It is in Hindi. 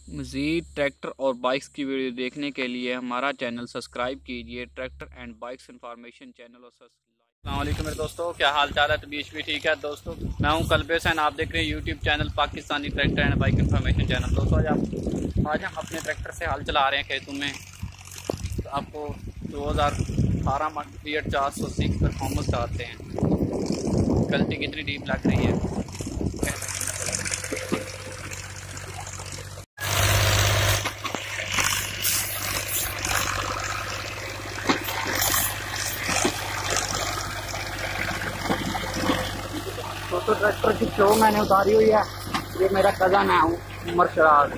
मज़ीद ट्रैक्टर और बाइक्स की वीडियो देखने के लिए हमारा चैनल सब्सक्राइब कीजिए। Tractor and bikes information channel. और अस्सलाम वालेकुम मेरे दोस्तों, क्या हाल चाल है? तबीयत भी ठीक है दोस्तों। मैं हूं कल्पेश एंड आप देख रहे हैं YouTube channel Pakistani tractor and bike information channel. दोस्तों आज हम अपने ट्रैक्टर से हल चला रहे हैं खेतों में। तो आपको 2018 मॉडल fiat 406 परफॉर्मेंस कराते हैं। गलती कितनी डीप लग रही है। तो ट्रैक्टर की शो मैंने उतारी हुई है। ये मेरा कज़न है उमर शराज।